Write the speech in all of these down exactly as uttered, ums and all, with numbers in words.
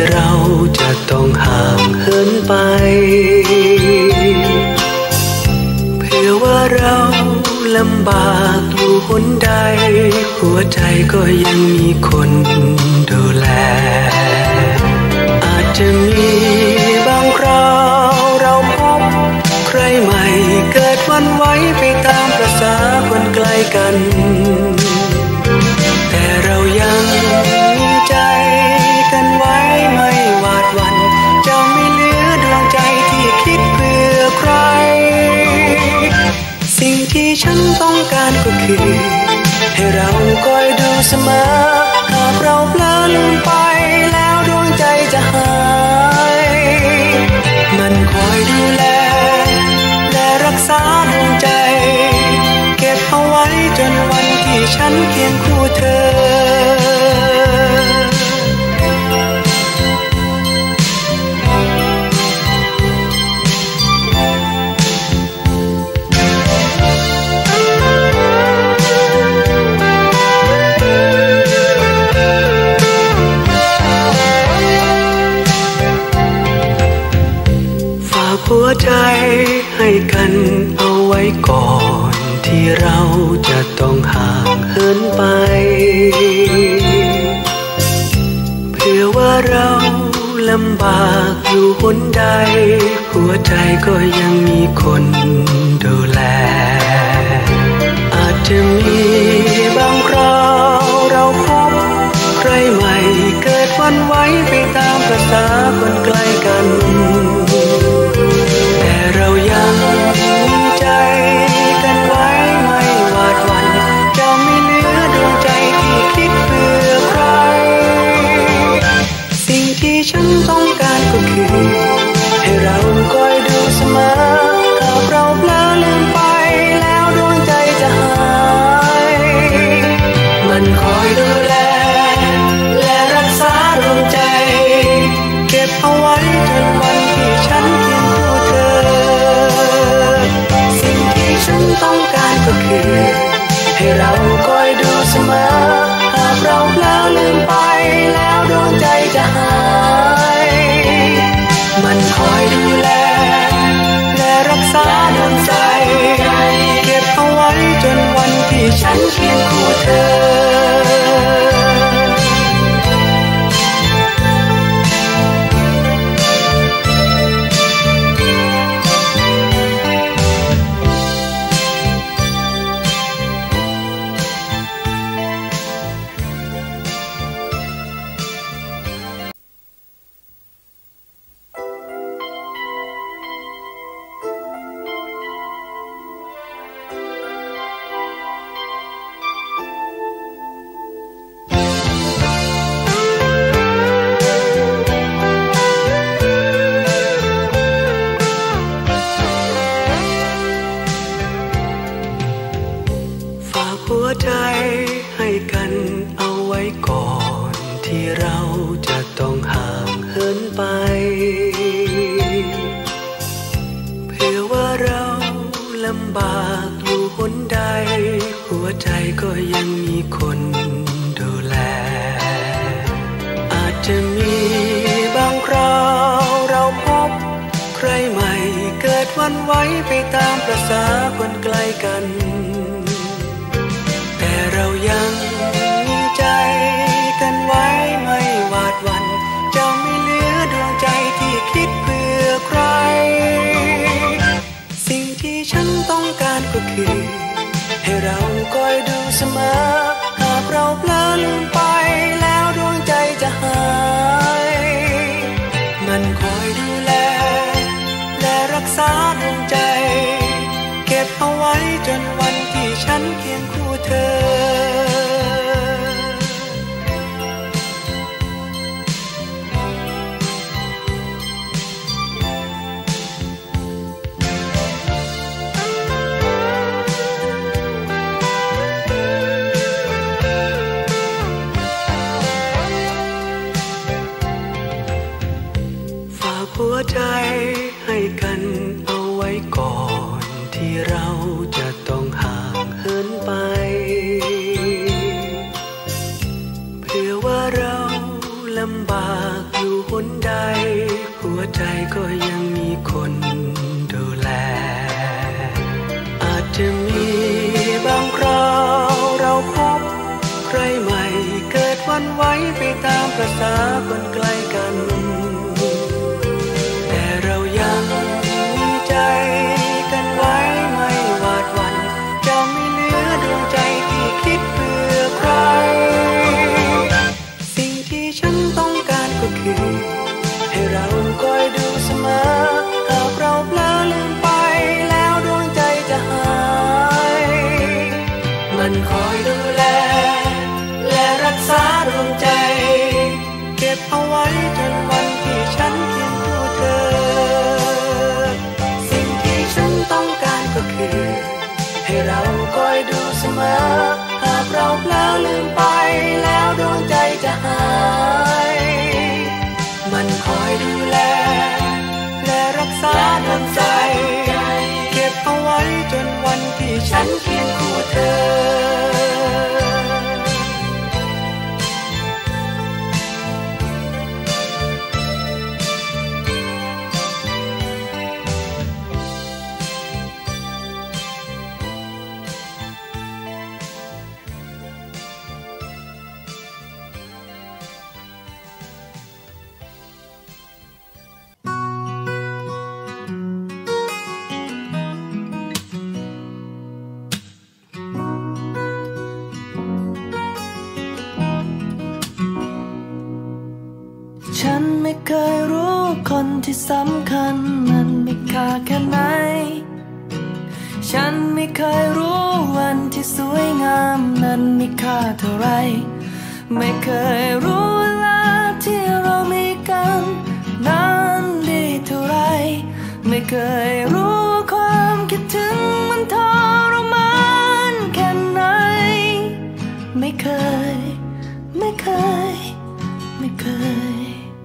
เราจะต้องห่างเหินไปเผื่อว่าเราลำบากอยู่หนใดหัวใจก็ยังมีคนดูแลอาจจะมีบางคราวเราพบใครใหม่เกิดวันไหวไปตามประสาคนไกลกันแต่เรายังมีใจกันไว้ไม่หวาดหวั่นจะไม่เหลือดวงใจที่คิดเพื่อใครสิ่งที่ฉันต้องการก็คือให้เราคอยดูเสมอหากเราเพลินไปแล้วดวงใจจะหายมันคอยดูแลและรักษาดวงใจเก็บเอาไว้จนวันที่ฉันเคียงคู่เธอหัวใจให้กันเอาไว้ก่อนที่เราจะต้องห่างเหินไปเผื่อว่าเราลำบากอยู่หนใดหัวใจก็ยังมีคนดูแลอาจจะมีบางคราวเราพบใครใหม่เกิดวันไหวไปตามประสาคนไกลกันแต่เรายังมีใจกันไว้ไม่หวาดหวั่นจะไม่เหลือดวงใจที่คิดเพื่อใครสิ่งที่ฉันต้องการก็คือให้เราคอยดูเสมอหากเราเพลินลืมไปแล้วดวงใจจะหายมันคอยดูแลและรักษาดวงใจเก็บเอาไว้จนวันที่ฉันเคียงคู่เธอสิ่งที่ฉันต้องการก็คือให้เราคอยดูเสมอหากเราเพลินลืมไปแล้วดวงใจจะหายมันคอยดูแลและรักษาดวงใจเก็บเอาไว้จนวันที่ฉันเคียงคู่เธอหัวใจให้กันเอาไว้ก่อนที่เราจะต้องห่างเหินไปเผื่อว่าเราลำบากอยู่หนใดหัวใจก็ยังมีคนดูแลอาจจะมีบางคราวเราพบใครใหม่เกิดวันไหวไปตามประสาคนไกลกันแต่เรายังมีใจกันไว้ไม่หวาดหวั่นจะไม่เหลือดวงใจที่คิดเพื่อใครสิ่งที่ฉันต้องการก็คือให้เราคอยดูเสมอหากเราเพลินไปแล้วดวงใจจะหายมันคอยดูแลและรักษาดวงใจเก็บเอาไว้จนวันที่ฉันเคียงคู่เธอหัวใจให้กันเอาไว้ก่อนที่เราจะต้องห่างเหินไปเผื่อว่าเราลำบากอยู่หนหัวใจก็ยังมีคนดูแลอาจจะมีบางคราวเราพบใครใหม่เกิดวันไหวไปตามประสาคนใกล้กันแต่เรายังมีใจกันไว้ไม่หวาดหวั่นจะไม่เหลือดวงใจที่คิดเพื่อใครสิ่งที่ฉันต้องการก็คือให้เราคอยดูเสมอหากเราเพลอลืมไปแล้วดวงใจจะหายมันคอยดูแลและรักษาดวงใจเก็บเอาไว้จนวันที่ฉันเคียงคู่เธอสิ่งที่ฉันต้องการก็คือให้เราคอยดูเสมอหากเราเพลอลืมไปแล้วดวงใจจะหายมันคอยดูแลและรักษาดวงใจเก็บเอาไว้จนวันที่ฉันเคียงคู่เธอฉันไม่เคยรู้คนที่สำคัญมันมีค่าแค่ไหนฉันไม่เคยรู้วันที่สวยงามนั้นมีค่าเท่าไรไม่เคยรู้เวลาที่เรามีกันนั้นดีเท่าไรไม่เคยรู้ความคิดถึงมันทรมานแค่ไหนไม่เคยไม่เคยไม่เคย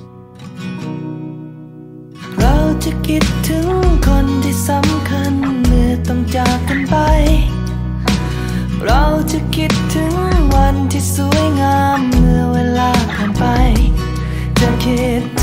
เราจะคิดถึงคนที่สำคัญเมื่อต้องจากกันไปเราจะคิดถึงวันที่สวยงามเมื่อเวลาผ่านไปจะคิด